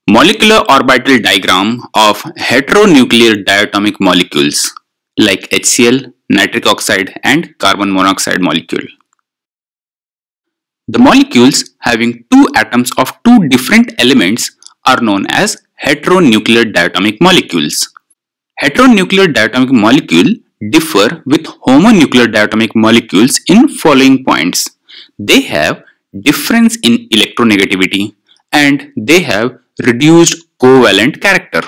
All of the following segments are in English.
Molecular orbital diagram of heteronuclear diatomic molecules like HCl, nitric oxide and carbon monoxide molecule. The molecules having two atoms of two different elements are known as heteronuclear diatomic molecules. Heteronuclear diatomic molecule differ with homonuclear diatomic molecules in following points. They have difference in electronegativity and they have reduced covalent character.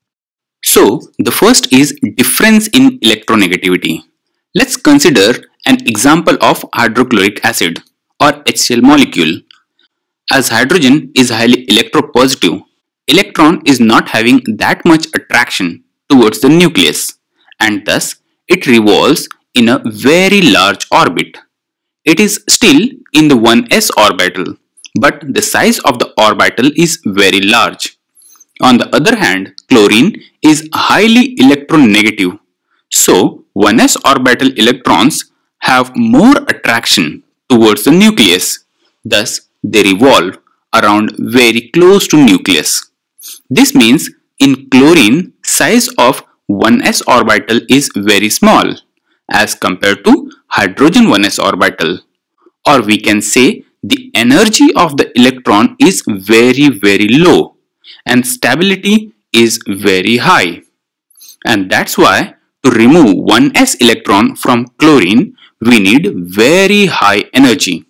So the first is difference in electronegativity. Let's consider an example of hydrochloric acid or HCl molecule. As hydrogen is highly electropositive, electron is not having that much attraction towards the nucleus and thus it revolves in a very large orbit. It is still in the 1s orbital, but the size of the orbital is very large. On the other hand, chlorine is highly electronegative, so 1s orbital electrons have more attraction towards the nucleus, thus they revolve around very close to nucleus. This means in chlorine, size of 1s orbital is very small as compared to hydrogen 1s orbital, or we can say the energy of the electron is very low and stability is very high, and that's why to remove 1s electron from chlorine we need very high energy.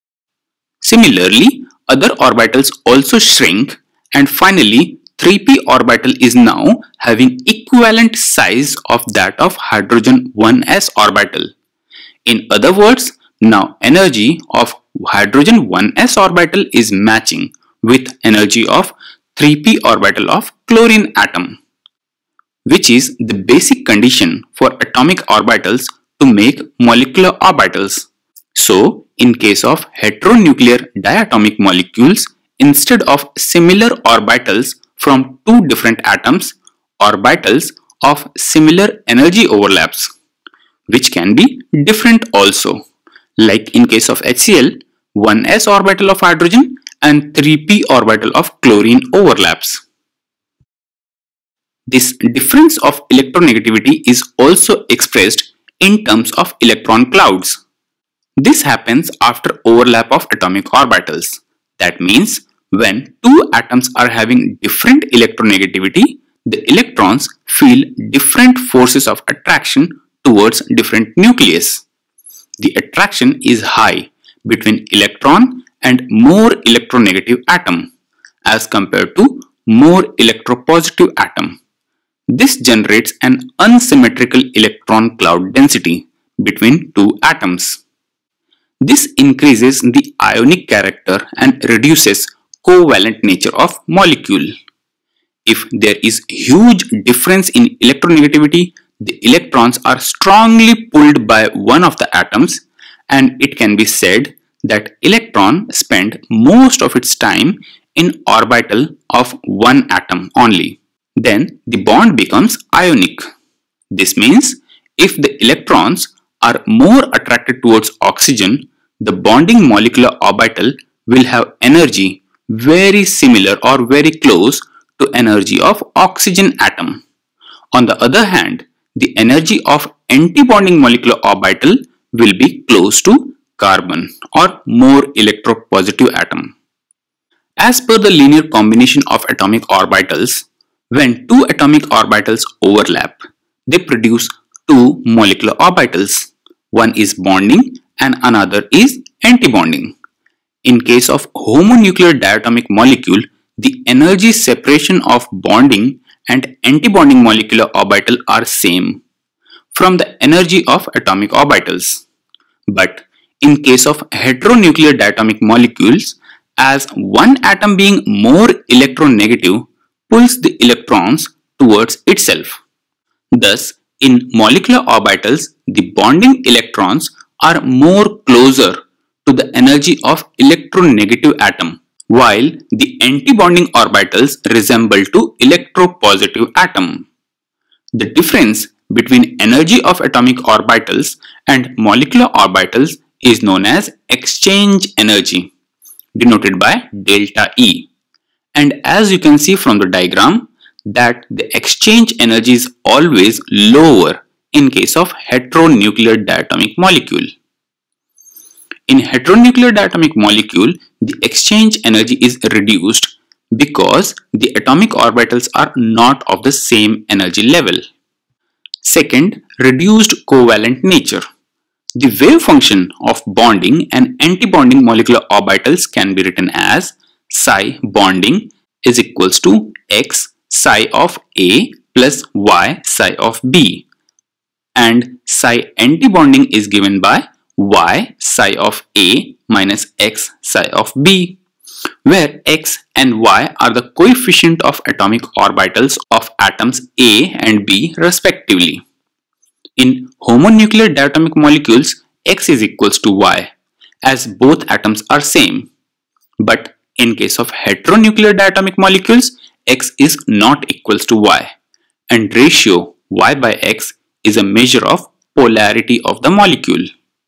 Similarly, other orbitals also shrink and finally 3p orbital is now having equivalent size of that of hydrogen 1s orbital. In other words, now energy of hydrogen 1s orbital is matching with energy of 3p orbital of chlorine atom, which is the basic condition for atomic orbitals to make molecular orbitals. So, in case of heteronuclear diatomic molecules, instead of similar orbitals from two different atoms, orbitals of similar energy overlaps, which can be different also. Like in case of HCl, 1s orbital of hydrogen and 3p orbital of chlorine overlaps. This difference of electronegativity is also expressed in terms of electron clouds. This happens after overlap of atomic orbitals. That means when two atoms are having different electronegativity, the electrons feel different forces of attraction towards different nucleus. The attraction is high between electron and more electronegative atom as compared to more electropositive atom. This generates an unsymmetrical electron cloud density between two atoms. This increases the ionic character and reduces covalent nature of molecule. If there is huge difference in electronegativity, the electrons are strongly pulled by one of the atoms and it can be said that electron spend most of its time in orbital of one atom only. Then the bond becomes ionic. This means if the electrons are more attracted towards oxygen, the bonding molecular orbital will have energy very similar or very close to energy of oxygen atom. On the other hand, the energy of antibonding molecular orbital will be close to carbon or more electropositive atom. As per the linear combination of atomic orbitals, when two atomic orbitals overlap, they produce two molecular orbitals. One is bonding and another is antibonding. In case of homonuclear diatomic molecule, the energy separation of bonding and antibonding molecular orbital are same from the energy of atomic orbitals. But in case of heteronuclear diatomic molecules, as one atom being more electronegative pulls the electrons towards itself. Thus, in molecular orbitals, the bonding electrons are more closer to the energy of electronegative atom, while the antibonding orbitals resemble to electropositive atom. The difference between energy of atomic orbitals and molecular orbitals is known as exchange energy, denoted by delta E. And as you can see from the diagram, that the exchange energy is always lower in case of heteronuclear diatomic molecule. In heteronuclear diatomic molecule, the exchange energy is reduced because the atomic orbitals are not of the same energy level. Second, reduced covalent nature. The wave function of bonding and antibonding molecular orbitals can be written as psi bonding is equals to x psi of A plus y psi of B, and psi antibonding is given by y psi of A minus x psi of B, where x and y are the coefficient of atomic orbitals of atoms A and B respectively. In homonuclear diatomic molecules, x is equals to y, as both atoms are same. But in case of heteronuclear diatomic molecules, x is not equals to y, and ratio y by x is a measure of polarity of the molecule.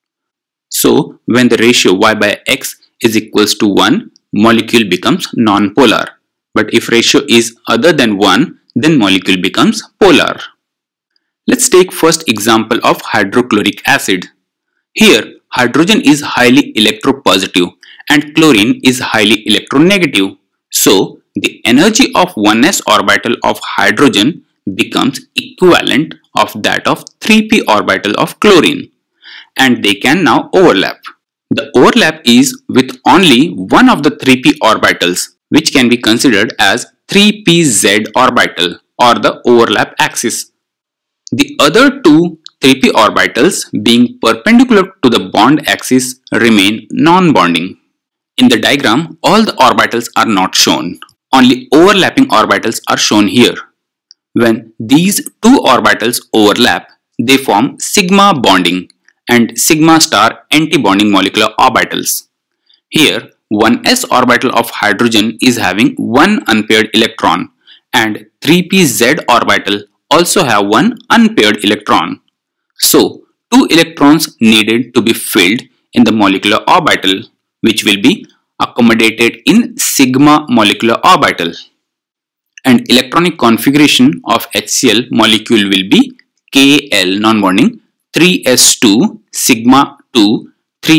So, when the ratio y by x is equals to 1, molecule becomes non-polar. But if ratio is other than 1, then molecule becomes polar. Let's take first example of hydrochloric acid. Here, hydrogen is highly electropositive and chlorine is highly electronegative. So, the energy of 1s orbital of hydrogen becomes equivalent of that of 3p orbital of chlorine, and they can now overlap. The overlap is with only one of the 3p orbitals, which can be considered as 3pz orbital or the overlap axis. The other two 3p orbitals being perpendicular to the bond axis remain non-bonding. In the diagram, all the orbitals are not shown. Only overlapping orbitals are shown here. When these two orbitals overlap, they form sigma bonding and sigma star anti-bonding molecular orbitals. Here, 1s orbital of hydrogen is having one unpaired electron, and 3pz orbital also have one unpaired electron. So, two electrons needed to be filled in the molecular orbital, which will be accommodated in sigma molecular orbital. And electronic configuration of HCl molecule will be Kl non-bonding 3s2 sigma 2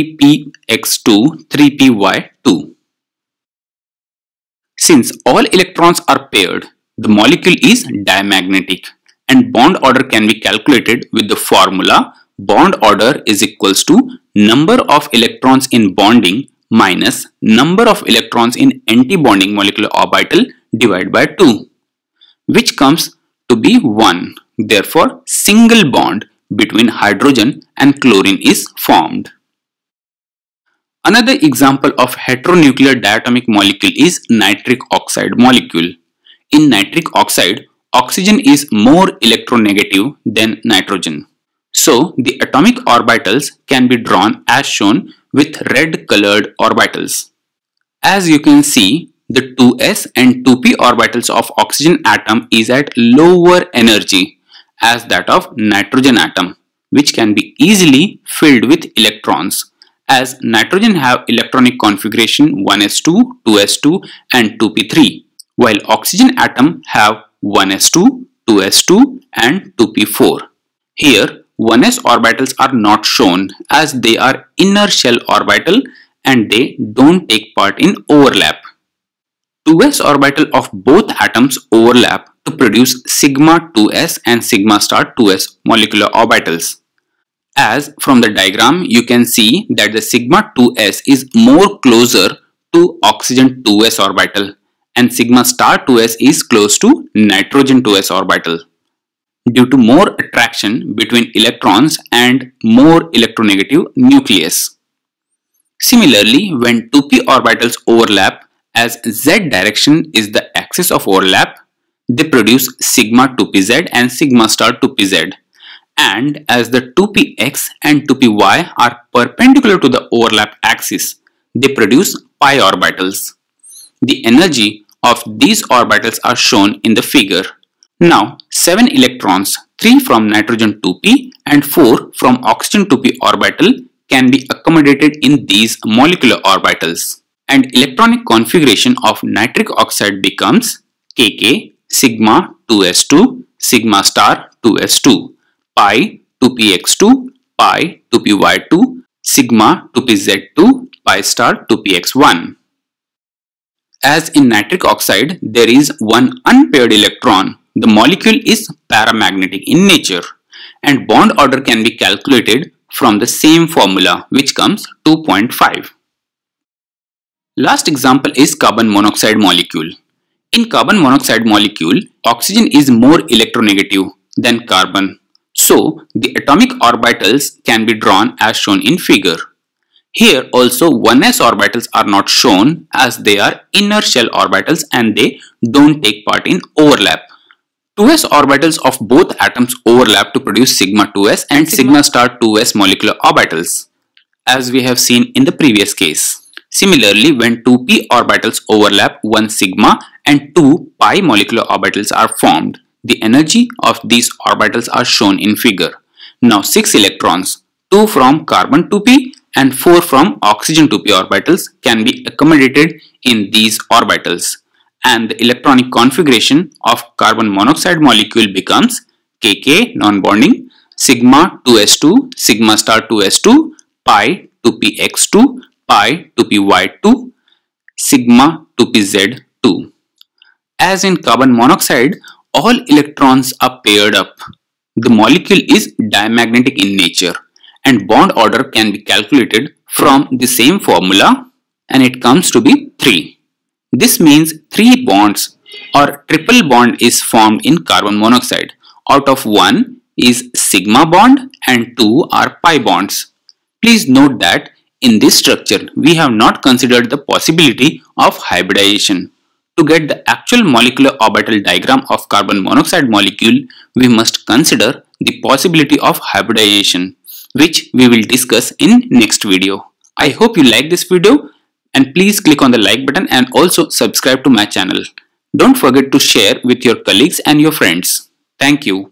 3px2 3py2. Since all electrons are paired, the molecule is diamagnetic, and bond order can be calculated with the formula bond order is equals to number of electrons in bonding minus number of electrons in anti-bonding molecular orbital divided by 2, which comes to be 1. Therefore, single bond between hydrogen and chlorine is formed. Another example of heteronuclear diatomic molecule is nitric oxide molecule. In nitric oxide, oxygen is more electronegative than nitrogen. So, the atomic orbitals can be drawn as shown with red colored orbitals. As you can see, the 2s and 2p orbitals of oxygen atom is at lower energy as that of nitrogen atom, which can be easily filled with electrons, as nitrogen have electronic configuration 1s2, 2s2 and 2p3, while oxygen atom have 1s2, 2s2 and 2p4. Here, 1s orbitals are not shown as they are inner shell orbital and they don't take part in overlap. 2s orbital of both atoms overlap to produce sigma 2s and sigma star 2s molecular orbitals. As from the diagram, you can see that the sigma 2s is more closer to oxygen 2s orbital and sigma star 2s is close to nitrogen 2s orbital, due to more attraction between electrons and more electronegative nucleus. Similarly, when 2p orbitals overlap, as z direction is the axis of overlap, they produce sigma 2pz and sigma star 2pz, and as the 2px and 2py are perpendicular to the overlap axis, they produce pi orbitals. The energy of these orbitals are shown in the figure. Now, 7 electrons, 3 from nitrogen 2p and 4 from oxygen 2p orbital can be accommodated in these molecular orbitals. and electronic configuration of nitric oxide becomes Kk sigma 2s2 sigma star 2s2 pi 2px2 pi 2py2 sigma 2pz2 pi star 2px1. As in nitric oxide, there is one unpaired electron. The molecule is paramagnetic in nature and bond order can be calculated from the same formula, which comes 2.5. Last example is carbon monoxide molecule. In carbon monoxide molecule, oxygen is more electronegative than carbon. So, the atomic orbitals can be drawn as shown in figure. Here also 1s orbitals are not shown as they are inner shell orbitals and they don't take part in overlap. 2s orbitals of both atoms overlap to produce sigma 2s and sigma star 2s molecular orbitals, as we have seen in the previous case. Similarly, when 2p orbitals overlap, 1 sigma and 2 pi molecular orbitals are formed. The energy of these orbitals are shown in figure. Now 6 electrons, 2 from carbon 2p and 4 from oxygen 2p orbitals can be accommodated in these orbitals, and the electronic configuration of carbon monoxide molecule becomes Kk non-bonding sigma 2s2 sigma star 2s2 pi 2px2 pi 2py2 sigma 2pz2. As in carbon monoxide, all electrons are paired up. The molecule is diamagnetic in nature and bond order can be calculated from the same formula and it comes to be 3. This means 3 bonds or triple bond is formed in carbon monoxide. Out of 1 is sigma bond and 2 are pi bonds. Please note that in this structure we have not considered the possibility of hybridization. To get the actual molecular orbital diagram of carbon monoxide molecule, we must consider the possibility of hybridization, which we will discuss in next video. I hope you like this video and please click on the like button and also subscribe to my channel. Don't forget to share with your colleagues and your friends. Thank you.